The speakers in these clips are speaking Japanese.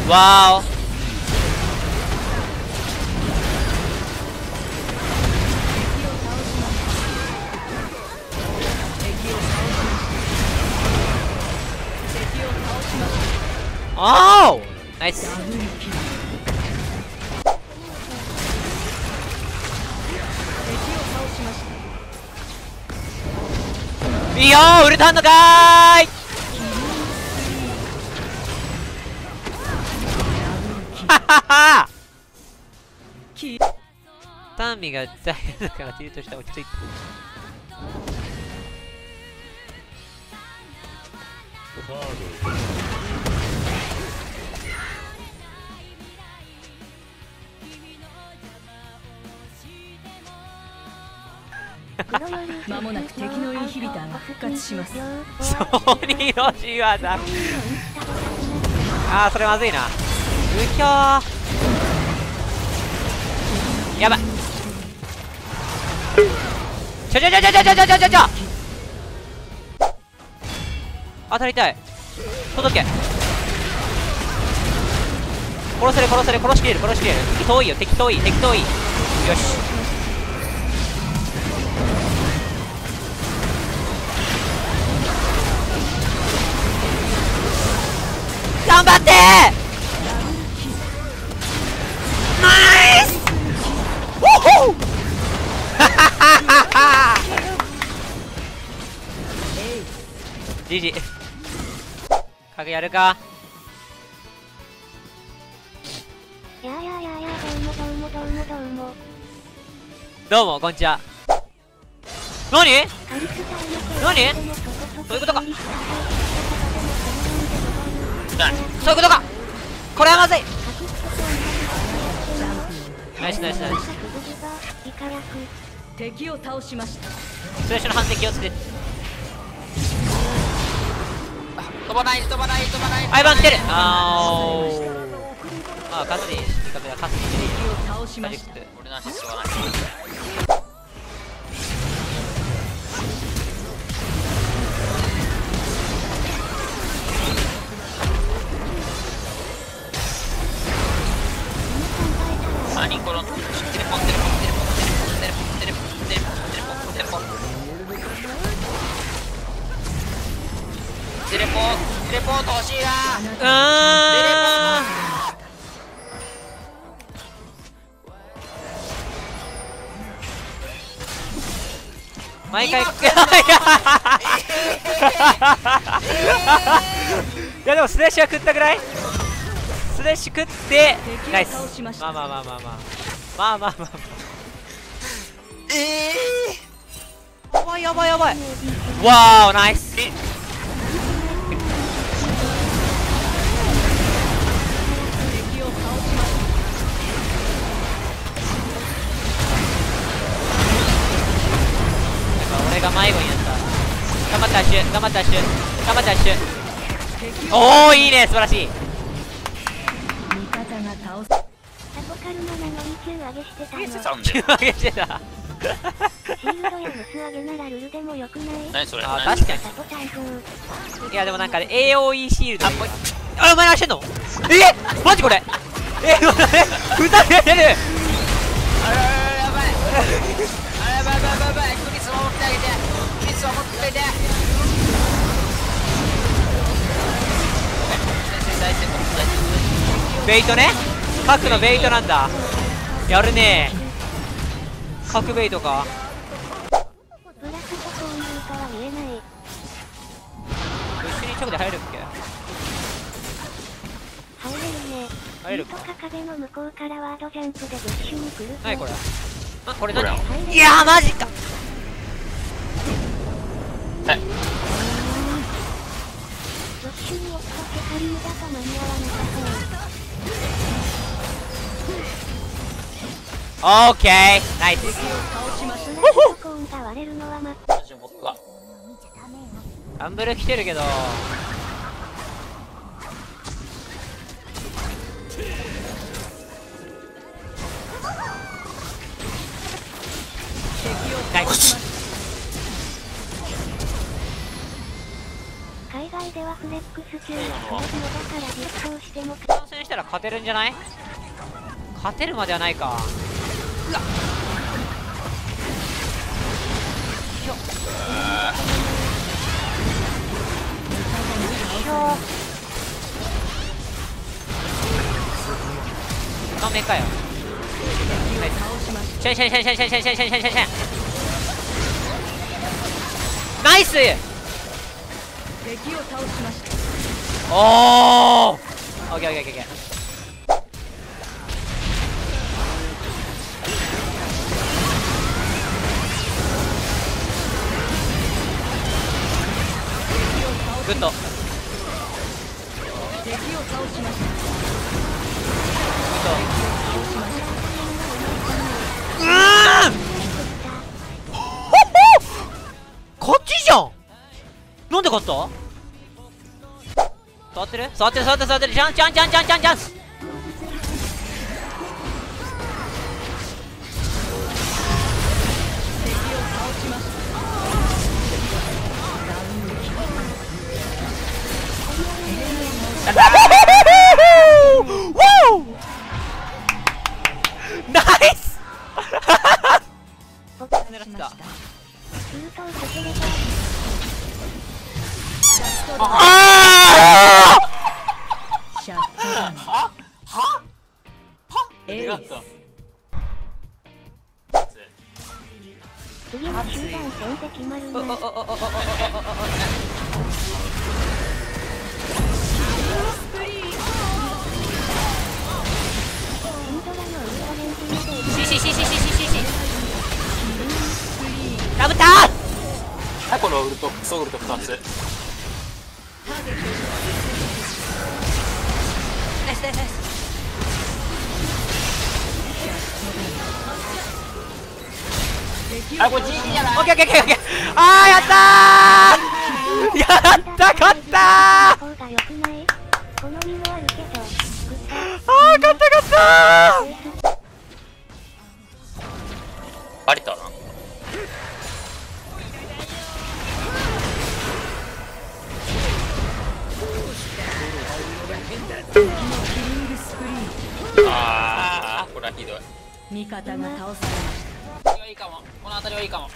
わおおーナイス。いいよー、ウルタンのかーいはははタンミが大変だからティルトした。落ち着いてまもなく敵のインヒビターが復活します。 ソニーの仕業。あー、それまずいな。うひょー、やばい。ちょ当たりたい。届け。殺せる殺しきれる。敵遠いよ、敵遠い。よし、頑張ってー。ナイス。ウォホーGG。影やるか。どうもこんにちは。何どういうことか。そういうことか。これはまずい。ナイス。 敵を倒しました。 スレッシュの反撃をつけて。 飛ばない。 アイバン来てる。カスリーいいかべだ。カスリー敵を倒しました。 俺なんてしょうがない。何このテレポート欲しいな。 毎回いやでもスレッシュは食ったぐらい。スレッシュ食ってナイス。まあやばいわーナイス。俺が迷子になった。頑張ってアッシュ。おおいいね、素晴らしい。 味方が倒す。 サポカルのなのに9上げしてたの。 9上げしてた。 シールドやムス上げならルルでもよくない？ 何それ。 あ、確かに。 サポタイ風。 いやでもなんかね AOE シールド。お前何してんの。マジこれ。ふざけてる。 やばい。クリス守ってあげて。 ベイトね。核のベイトなんだ。やるね。核ベイトか。 ブラスとこういうかは見えない。 一緒に直で入るっけ。 入れるね。 入るか。 とか壁の向こうからワードジャンプでブッシュに来る。 何これ。これ何。 いやーマジか。 ブッシュに落ちたテカリーだと間に合わなさオーケーナイス。 コーンが割れるのはアンブル来てるけど海外ではフレックス級はクロスノだから実装しても参戦したら勝てるんじゃない？勝てるまではないか。うわっひょっひょ顔面かよ。シャンシャンシャンシャンシャンシャンシャンシャンシャンシャンシャンナイス。 敵を倒しました。 おーオッケーオッケーオッケーオッケー。グッド敵を倒しました。 うーんこっちじゃん。なんで勝った？触ってる触ってる触ってる触ってる。チャンチャンチャンチャンチャンチャンス。 敵を倒しました。 ナイス狙ってた。あシャットダウン。エース。 次は集団戦で決まるな。 ダブったー。 はい、このウルトクソウルト2つ。 ナイスナイスナイス。 あ、これ GG じゃない？ オッケーオッケーオッケーオッケー。あーやったーやった勝ったー。 方が良くない？好みもあるけど。 あー勝った勝ったー。 バレたな。ああ、これはひどい。 味方が倒されました。 いいかも。この辺りはいいかも。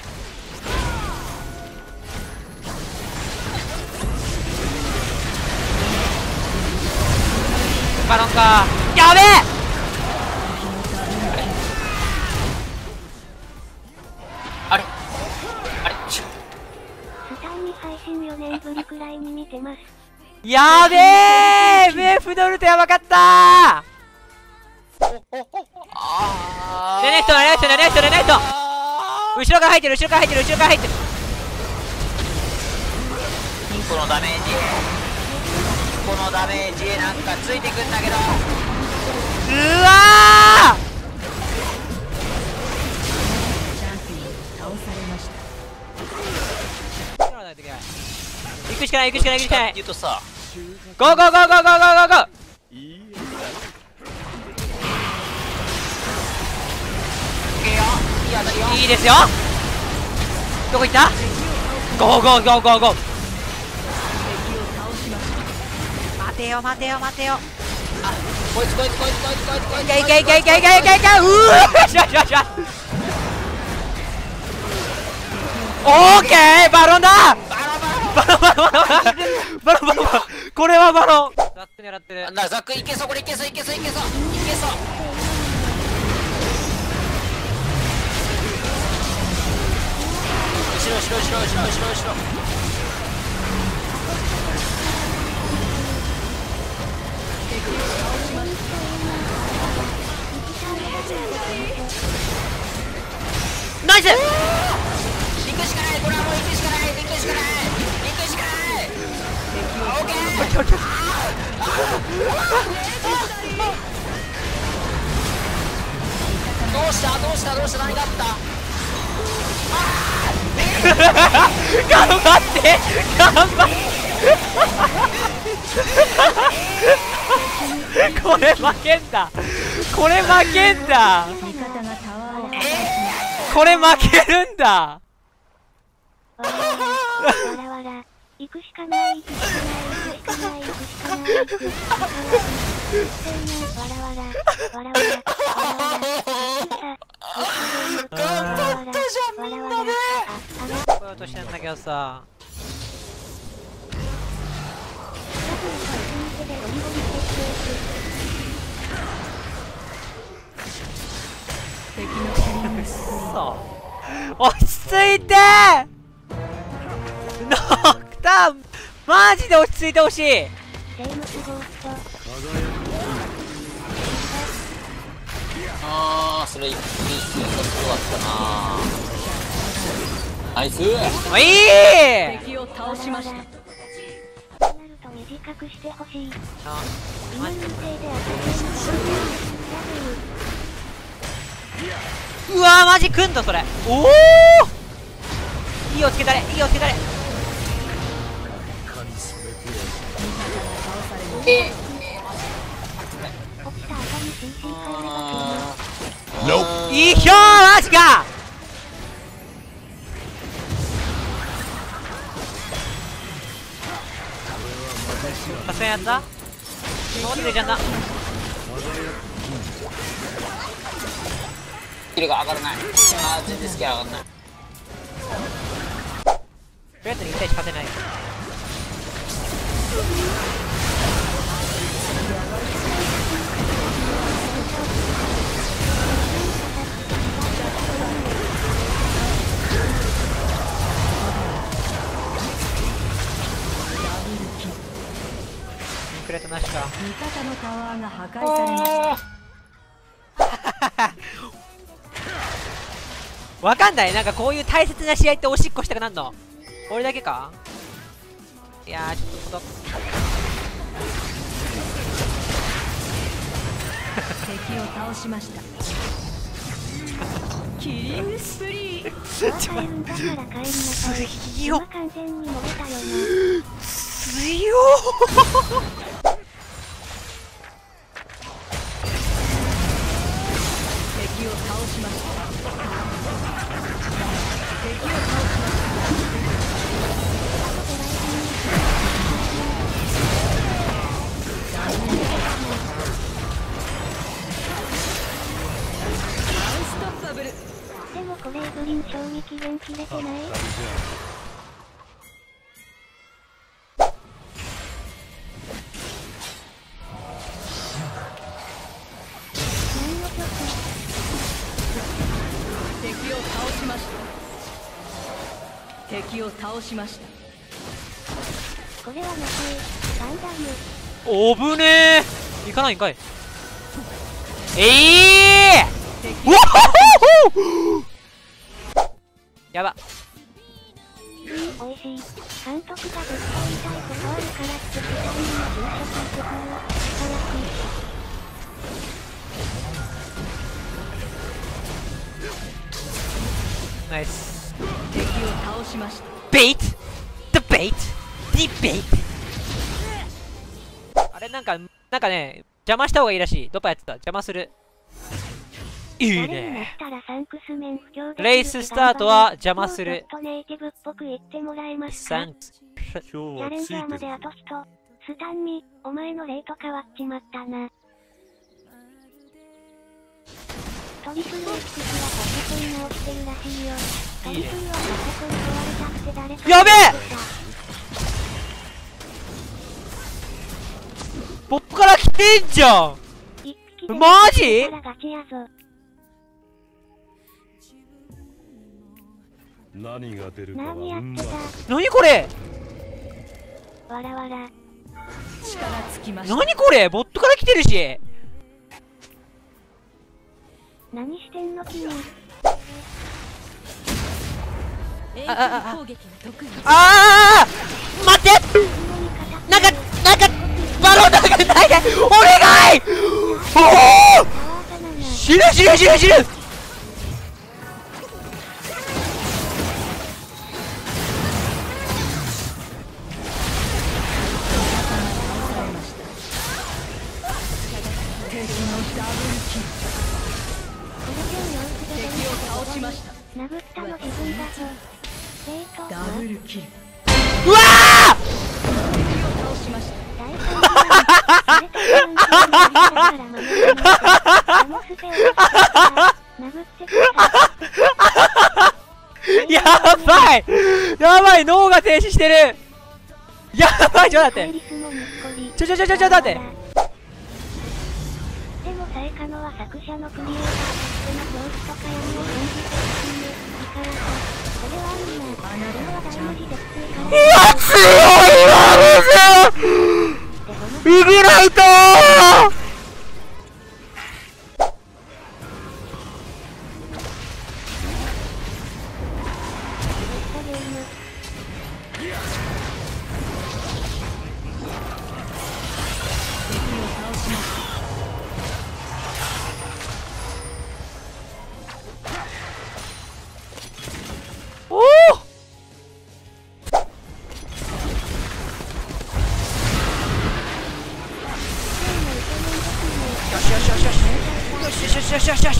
バロンかー。やべえ。 あれあれスタンに配信4年ぶりくらいに見てます。 やべえメフドルトやばかったー。レネクトレネクトレネクトレネクト。後ろから入ってる後ろから入ってる後ろから入ってる。 このダメージなんかついてくんだけど。 うわチャンピオン倒されました。 ー行くしかない行くしかない行くしかない。 言うとさ、 ゴーゴーゴーゴーゴーゴーゴーゴー。 いい当たりよ。 いいですよ。どこ行った？ゴーゴーゴーゴーゴー。待てよ待てよ待てよ。 こいつこいつこいつこいつこいつこいつ。 いけいけいけいけいけいけいけ。うわよしよしよしよし。オーケーバロンだ。バロンバロンバロンバロンバロンバロンバロン。これはバロン。ザック狙ってる。 なんだザックいけそう、これいけそういけそういけそういけそう。後ろ後ろ後ろ後ろ後ろ後ろ。 ナイス。 行くしかない。これはもう行くしかない。行くしかない。行くしかない。オッケー。どうしたどうしたどうした何があった。 頑張って頑張ってこれ負けんだこれ負けんだ味方がタワーを破壊しこれ負けるんだ。 わらわら、行くしかない行くしかない行くし頑張ったじゃんみんなで。 来ようとしてんだけどさ。 敵の車輪を救そう落ち着いてノクターンマジで落ち着いてほしい。 あー、それ一気に終わったな。ナイス。 もういい。 敵を倒しました。 なると短くしてほしい。 あ今のせいでうわーマジくんだそれ。おおいいよつけたれいいよつけたれ。 落ちた後に CC 変えればいいひょーマジか。さすがにやったもう出ちゃった。 スキルが上がらない。あー、全然スキル上がらない。 とりあえずに1対1勝てない。インクレートなしか。 味方のタワーが破壊されました。 わかんない。なんかこういう大切な試合っておしっこしたくなるの俺だけか。いやーちょっと敵を倒しました。キリングスプリー。 変えるんだから帰りなさい。 強っ今完全に漏れたよな。 強敵を倒しました。敵を倒しました。アンストッパブル。 でもこれエブリン賞味期限切れてない？何の曲？ 敵を倒しました。敵を倒しました。 これはなくガンダム。 おぶねー。行かないんかい。わっほほやば。 おいしい。監督がずっと言いたいことあるからって期待にも住所書くナイス。 敵を倒しました。 ベイトデベイトディベイト。あれなんかね邪魔した方がいいらしい。ドッパやってた。邪魔する。いいね。レーススタートは邪魔する。 ちょっとネイティブっぽく言ってもらえますか？チャレンジャーまであと1。スタンミ、お前のレート変わっちまったな。トリプル X はパソコン直してるらしいよ。トリプルはパソコン壊れたって誰かやべえ。ポップから来てんじゃん。マジ？ 何が出るかは何やってた？ 何これ？ わらわら。 力尽きました。 何これ？ボットから来てるし。 何してんの君？ あー待って。なんかバロンなんかないでお願い。おお死ぬ。 敵を倒しました。 殴ったの自分だぞ。 ダブルキル。 うわーしました。 やばいやばい、脳が停止してる。やばい、ちょっと待って、ちょ待って。 でもさえかのは作者のクリエイターとしての表紙とか闇を感じてほしいね。いからさ、それはみんな、それは大文字で普通から。 いや、強いわ、ムズイグナイトー。おお、よしよしよしよしよしよしよしよしよしよし。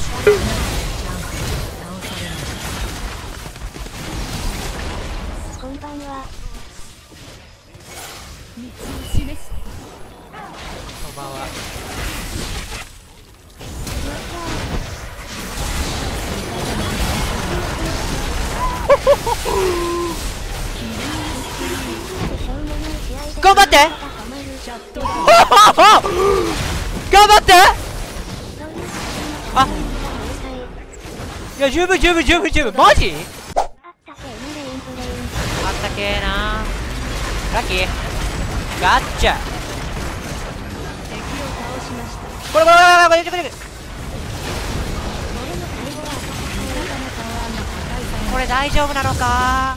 こんばんは。 こんばんは。頑張って頑張って。あ、いや、十分マジあったけーなー。ラッキーガッチャ。これこれ大丈夫なのか。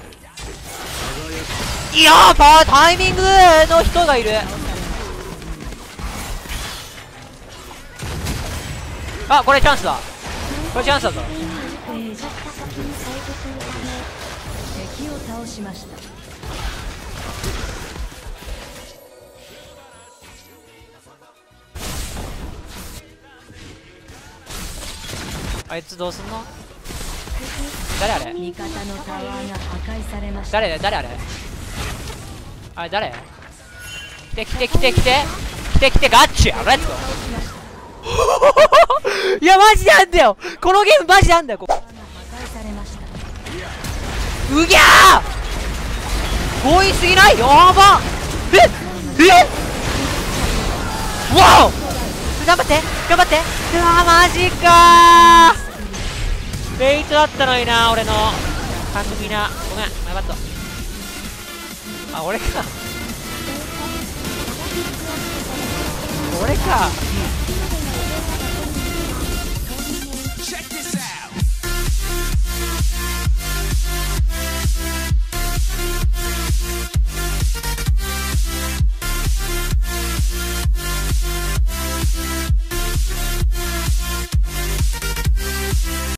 いやー、タイミングの人がいる。あ、これチャンスだ。これチャンスだぞ。 敵を倒しました。 あいつどうすんの。誰あれ。 味方のタワーが破壊されました。 誰あれ。あれ誰。来てガッチュ。レッツゴー。いや、マジなんだよ、このゲームマジなんだよ。うぎゃー、強引すぎない。やば。わお、頑張って。うわ、マジかー。ベイトだったのにな、俺の番組な。ごめん、やばっと。あ、俺か。